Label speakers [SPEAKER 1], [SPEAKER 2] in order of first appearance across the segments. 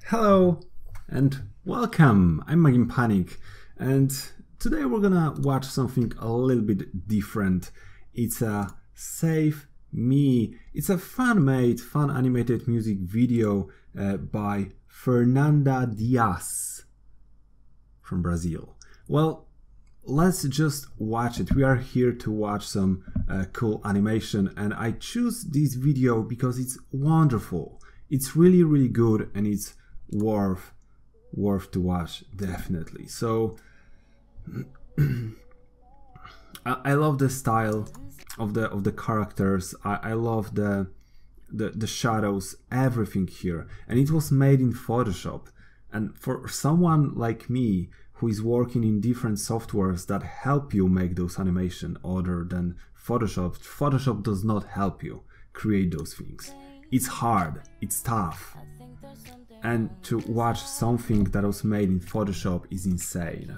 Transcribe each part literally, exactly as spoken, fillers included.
[SPEAKER 1] Hello and welcome, I'm Magin Panic, and today we're gonna watch something a little bit different. It's a Save Me. It's a fan-made, fun animated music video uh, by Fernanda Dias from Brazil. Well, let's just watch it. We are here to watch some uh, cool animation, and I choose this video because it's wonderful. It's really really good and it's worth worth to watch, definitely. So I, I love the style of the of the characters. I, I love the, the the shadows, everything here, and it was made in Photoshop. And for someone like me who is working in different softwares that help you make those animation other than Photoshop, Photoshop does not help you create those things. It's hard, it's tough. And to watch something that was made in Photoshop is insane.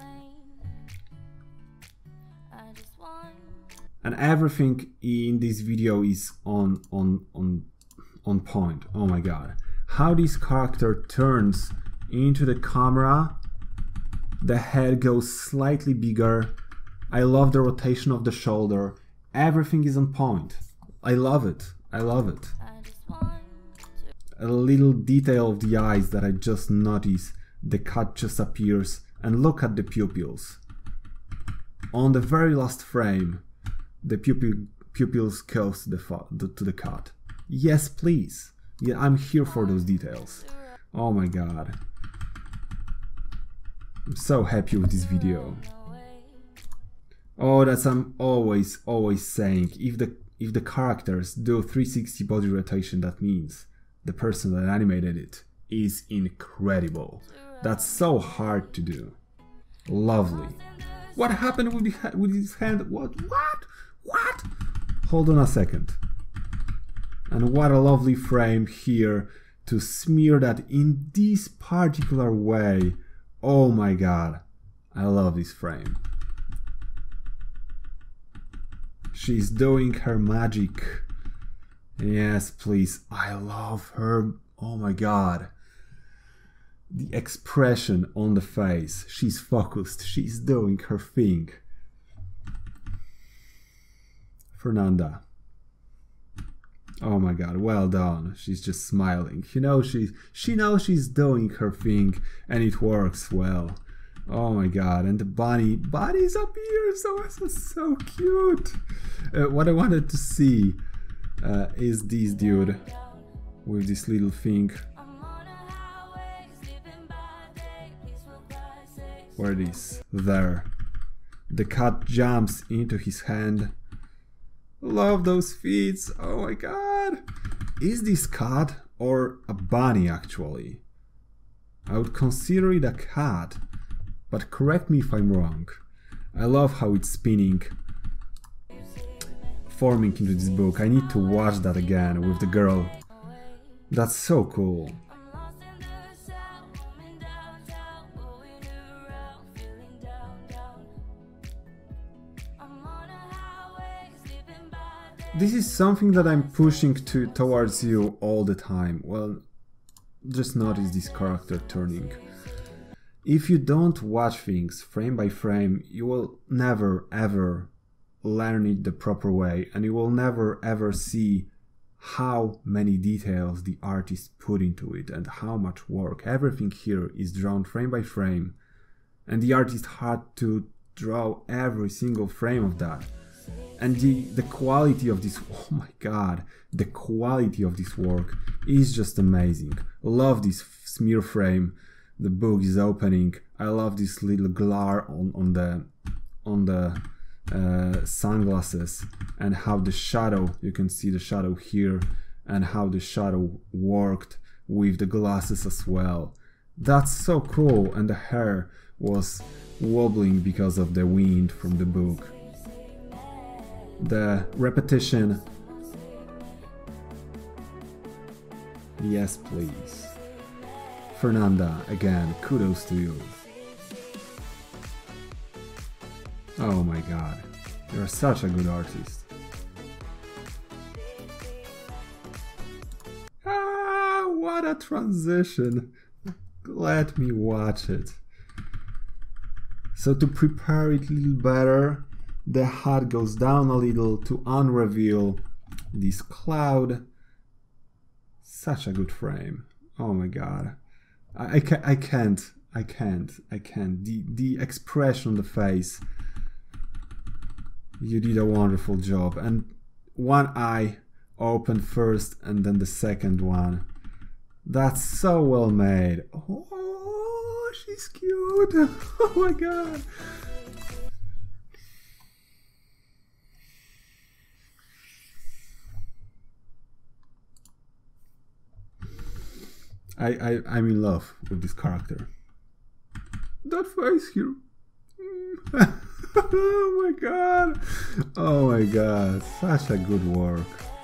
[SPEAKER 1] And everything in this video is on on on on point. Oh my god. How this character turns into the camera, the head goes slightly bigger. I love the rotation of the shoulder. Everything is on point. I love it. I love it. A little detail of the eyes that I just noticed. The cat just appears, and look at the pupils. On the very last frame, the pupil pupils goes to the to the cat. Yes, please. Yeah, I'm here for those details. Oh my god. I'm so happy with this video. Oh, that's I'm always always saying. If the if the characters do three sixty body rotation, that means the person that animated it is incredible. That's so hard to do. Lovely. What happened with the with his hand? What? What? What? Hold on a second. And what a lovely frame here to smear that in this particular way. Oh my god. I love this frame. She's doing her magic. Yes, please. I love her. Oh my god. The expression on the face. She's focused. She's doing her thing. Fernanda. Oh my god, well done. She's just smiling. You know, she's she knows she's doing her thing and it works well. Oh my god, and the bunny, bunny's up here, so so, so cute. Uh, what I wanted to see uh, is this dude with this little thing. Where it is? There. The cat jumps into his hand. Love those feet. Oh my god. Is this cat or a bunny actually? I would consider it a cat, but correct me if I'm wrong. I love how it's spinning, forming into this book. I need to watch that again with the girl. That's so cool. This is something that I'm pushing to towards you all the time. Well, just notice this character turning. If you don't watch things frame by frame, you will never ever learn it the proper way, and you will never ever see how many details the artist put into it and how much work. Everything here is drawn frame by frame, and the artist had to draw every single frame of that. And the, the quality of this, oh my god, the quality of this work is just amazing. Love this smear frame. The book is opening. I love this little glare on, on the on the uh, sunglasses, and how the shadow, you can see the shadow here, and how the shadow worked with the glasses as well. That's so cool, and the hair was wobbling because of the wind from the book. The repetition. Yes, please. Fernanda, again, kudos to you. Oh my god, you're such a good artist. Ah, what What a transition. Let me watch it. So to prepare it a little better, the H U D goes down a little to unreveal this cloud. Such a good frame. Oh my god. I, I, ca I can't. I can't. I can't. The, the expression on the face. You did a wonderful job. And one eye opened first and then the second one. That's so well made. Oh, she's cute. Oh my god. I, I, I'm in love with this character. That face here. Oh my god. Oh my god. Such a good work.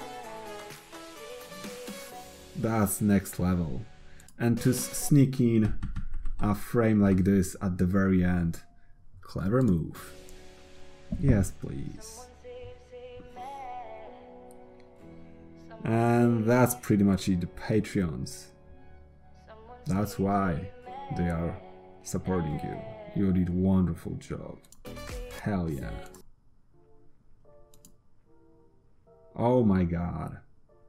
[SPEAKER 1] That's next level. And to sneak in a frame like this at the very end. Clever move. Yes, please. And that's pretty much it. The Patreons. That's why they are supporting you. You did a wonderful job. Hell yeah. Oh my god.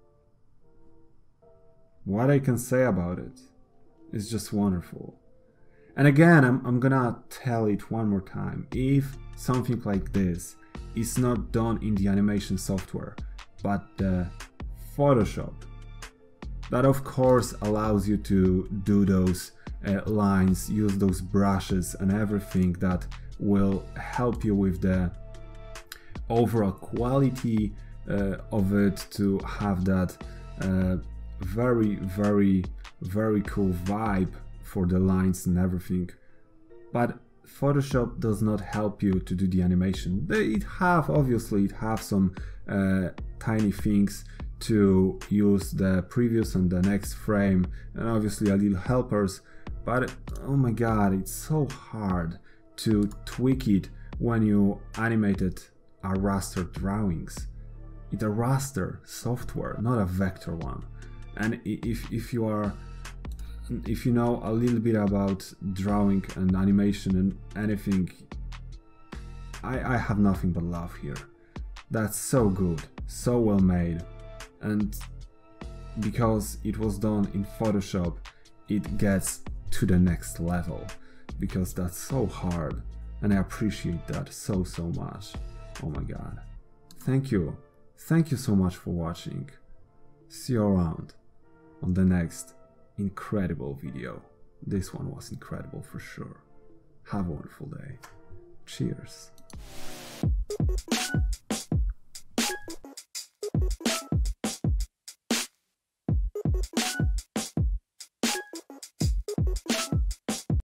[SPEAKER 1] What I can say about it is just wonderful. And again, I'm, I'm gonna tell it one more time. If something like this is not done in the animation software, but the Photoshop, that of course allows you to do those uh, lines, use those brushes and everything that will help you with the overall quality uh, of it, to have that uh, very, very, very cool vibe for the lines and everything. But Photoshop does not help you to do the animation. They, it have, obviously, it have some uh, tiny things to use the previous and the next frame, and obviously a little helpers, but oh my god, it's so hard to tweak it when you animated a raster drawings. It's a raster software, not a vector one. And if, if you are if you know a little bit about drawing and animation and anything, I, I have nothing but love here. That's so good, so well made. And because it was done in Photoshop, it gets to the next level, because that's so hard, and I appreciate that so so much. Oh my god. Thank you. Thank you so much for watching. See you around on the next incredible video. This one was incredible for sure. Have a wonderful day. Cheers.